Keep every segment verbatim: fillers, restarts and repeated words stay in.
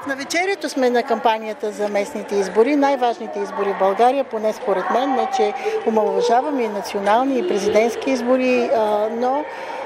В навечерието сме на кампанията за местните избори, най-важните избори в България, поне според мен, не че омаловажаваме и национални и президентски избори, но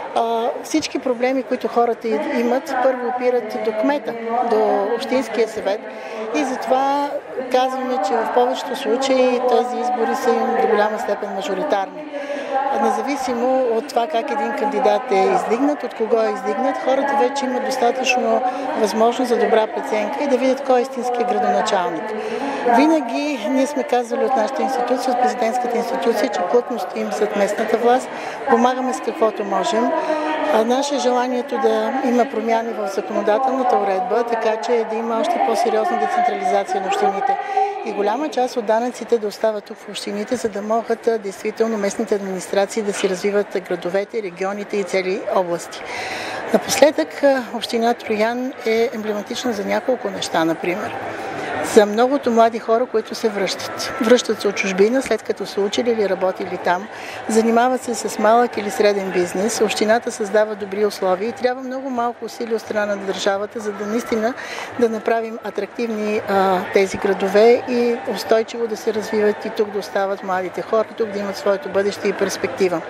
всички проблеми, които хората имат, първо опират до кмета, до общинския съвет и затова казваме, че в повечето случаи тези избори са им до голяма степен мажоритарни. Независимо от това как един кандидат е издигнат, от кого е издигнат, хората вече имат достатъчно възможност за добра преценка и да видят кой е истинския градоначалник. Винаги ние сме казвали от нашата институция, от президентската институция, че плътно стоим зад местната власт, помагаме с каквото можем. Наше е желанието да има промяни в законодателната уредба, така че да има още по-сериозна децентрализация на общините. И голяма част от данъците да остават тук в общините, за да могат действително местните администрации да си развиват градовете, регионите и цели области. Напоследък община Троян е емблематична за няколко неща, например. За многото млади хора, които се връщат. Връщат се от чужбина, след като са учили или работили там, занимават се с малък или среден бизнес, общината създава добри условия и трябва много малко усилия от страна на държавата, за да наистина да направим атрактивни а, тези градове и устойчиво да се развиват и тук да остават младите хора, тук да имат своето бъдеще и перспектива.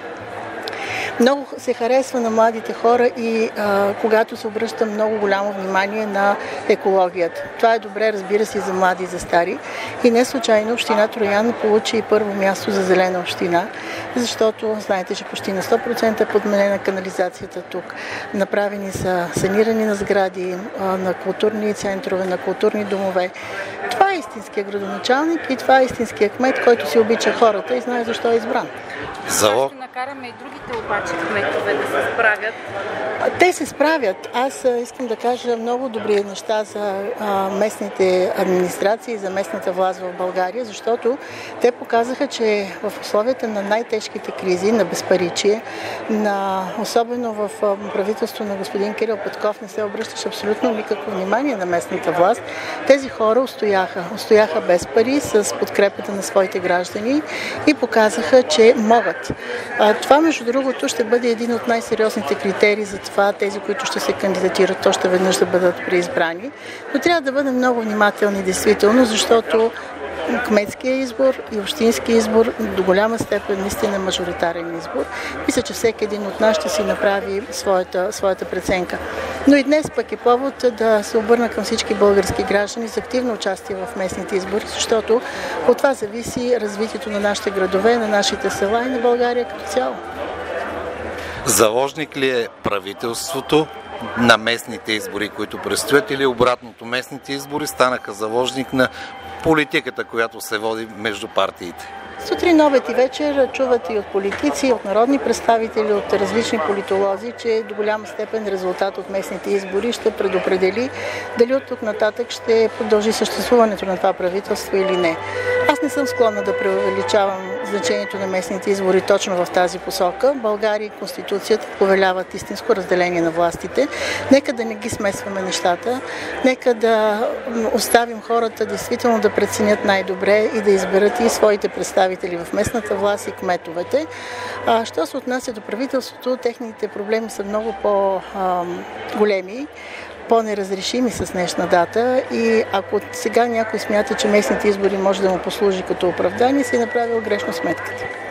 Много се харесва на младите хора и а, когато се обръща много голямо внимание на екологията. Това е добре, разбира се, за млади и за стари. И не случайно община Троян получи и първо място за зелена община, защото знаете, че почти на сто процента е подменена канализацията тук. Направени са санирани на сгради, а, на културни центрове, на културни домове. Това е истинския градоначалник и това е истинския кмет, който си обича хората и знае защо е избран. Залог. Ще накараме и другите обаче кметове да се справят. Те се справят. Аз искам да кажа много добри неща за а, местните администрации, за местната власт в България, защото те показаха, че в условията на най-тежките кризи, на безпаричие, на, особено в правителство на господин Кирил Петков, не се обръщаше абсолютно никакво внимание на местната власт. Тези хора устояха. Устояха без пари, с подкрепата на своите граждани и показаха, че могат. А, това, между другото, ще бъде един от най-сериозните критерии за това тези, които ще се кандидатират, още веднъж да бъдат преизбрани. Но трябва да бъдем много внимателни, действително, защото кметския избор и общински избор до голяма степен наистина е мажоритарен избор. Мисля, че всеки един от нас ще си направи своята, своята преценка. Но и днес пък е повод да се обърна към всички български граждани за активно участие в местните избори, защото от това зависи развитието на нашите градове, на нашите села и на България като цяло. Заложник ли е правителството на местните избори, които предстоят, или обратното, местните избори станаха заложник на политиката, която се води между партиите? Сутрин, обед и вечер чуват и от политици, и от народни представители, от различни политолози, че до голяма степен резултат от местните избори ще предопредели дали от тук нататък ще продължи съществуването на това правителство или не. Аз не съм склонна да преувеличавам значението на местните избори точно в тази посока. България и Конституцията повеляват истинско разделение на властите. Нека да не ги смесваме нещата. Нека да оставим хората действително да преценят най-добре и да изберат и своите представители в местната власт и кметовете. А, що се отнася до правителството, техните проблеми са много по-големи, по-неразрешими с днешна дата и ако сега някой смята, че местните избори може да му послужи като оправдание, си е направил грешно сметката.